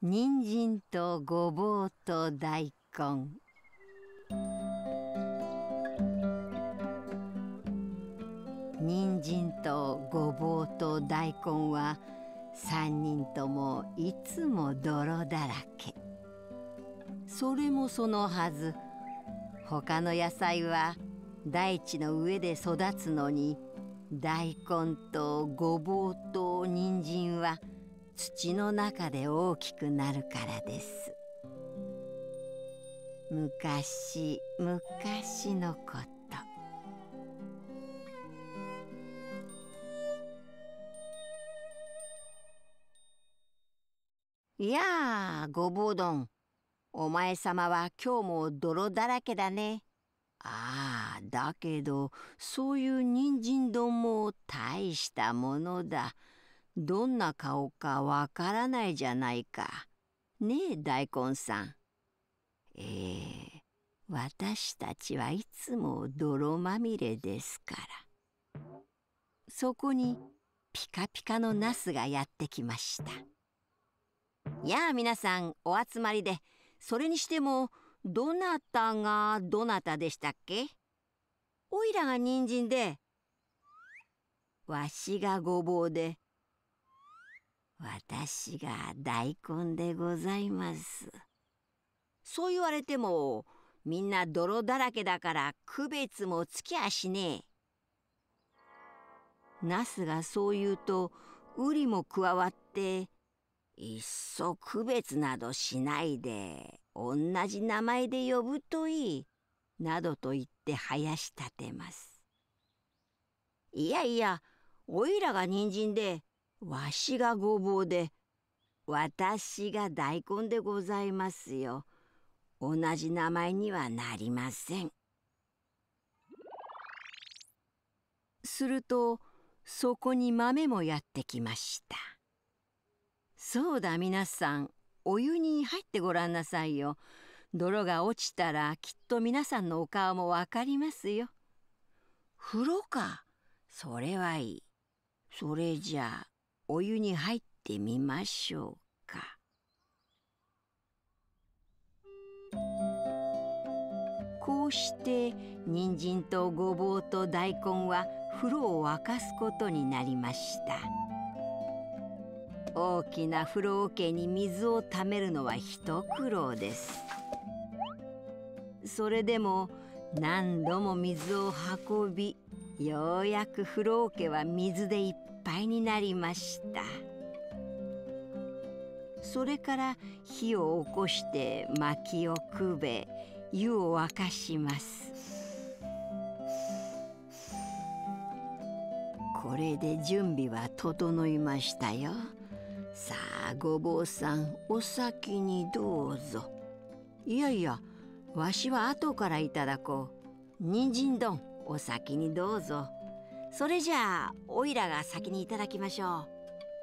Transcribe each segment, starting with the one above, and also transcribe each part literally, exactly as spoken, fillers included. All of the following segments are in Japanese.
人参とごぼうと大根。人参とごぼうと大根は三人ともいつも泥だらけ。それもそのはず。他の野菜は大地の上で育つのに、大根とごぼうと人参は土の中で大きくなるからです。昔昔のこと。いやあ、ごぼう丼、お前さまは今日も泥だらけだね。ああ、だけどそういう人参丼も大したものだ。どんな顔かわからないじゃないか。ねえ大根さん。ええ、私たちはいつも泥まみれですから。そこにピカピカのナスがやってきました。やあ皆さんお集まりで、それにしてもどなたがどなたでしたっけ？おいらが人参で、わしがごぼうで、私が大根でございます。そう言われてもみんな泥だらけだから区別もつきゃしねえ。ナスがそう言うとウリも加わって、いっそ区別などしないで同じ名前で呼ぶといいなどと言って囃し立てます。いやいや、おいらが人参で、わしがごぼうで、私が大根でございますよ。同じ名前にはなりません。するとそこに豆もやってきました。そうだ皆さん、お湯に入ってごらんなさいよ。泥が落ちたらきっと皆さんのお顔もわかりますよ。風呂か、それはいい。それじゃあお湯に入ってみましょうか。こうして人参とごぼうと大根は風呂を沸かすことになりました。大きな風呂桶に水をためるのは一苦労です。それでも何度も水を運び、ようやく風呂桶は水でいっぱいになりました。それから火を起こして薪をくべ、湯を沸かします。これで準備は整いましたよ。さあごぼうさん、お先にどうぞ。いやいや、わしは後からいただこう。人参丼、お先にどうぞ。それじゃあおいらが先にいただきましょ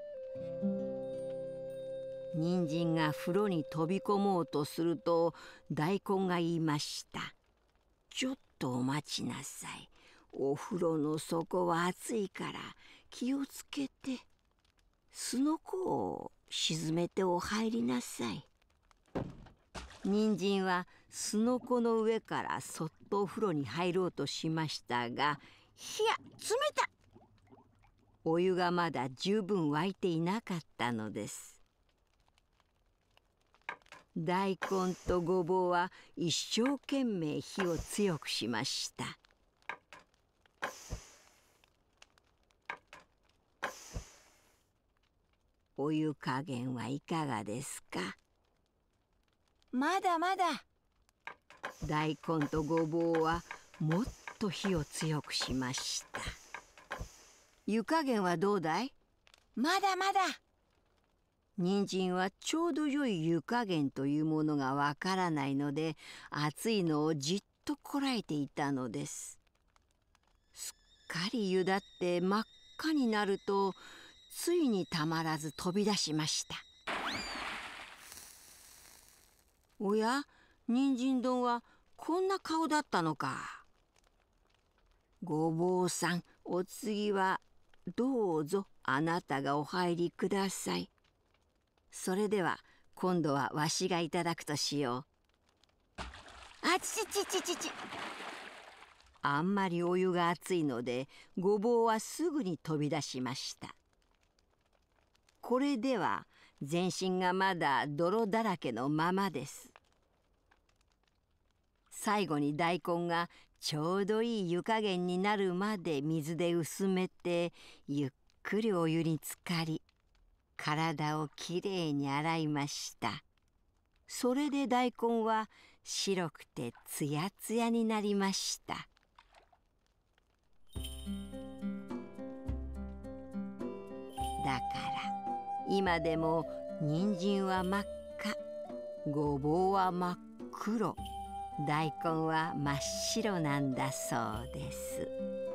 う。人参が風呂に飛び込もうとすると大根が言いました。ちょっとお待ちなさい。お風呂の底は熱いから気をつけて。すのこを沈めてお入りなさい。人参はすのこの上からそっとお風呂に入ろうとしましたが、ひや、冷た！お湯がまだ十分沸いていなかったのです。大根とごぼうは一生懸命火を強くしました。お湯加減はいかがですか？まだまだ。大根とごぼうはもっと火を強くしました。湯加減はどうだい？まだまだ。人参はちょうど良い湯加減というものがわからないので、熱いのをじっとこらえていたのです。すっかり湯だって真っ赤になると、ついにたまらず飛び出しました。おや、人参丼はこんな顔だったのか。ごぼうさん、お次はどうぞあなたがお入りください。それでは今度はわしがいただくとしよう。あちちちちち。あんまりお湯が熱いのでごぼうはすぐに飛び出しました。これでは全身がまだ泥だらけのままです。最後に大根がちょうどいい湯加減になるまで水で薄めてゆっくりお湯につかり、体をきれいに洗いました。それで大根は白くてつやつやになりました。だから今でも人参は真っ赤、ごぼうは真っ黒、大根は真っ白なんだそうです。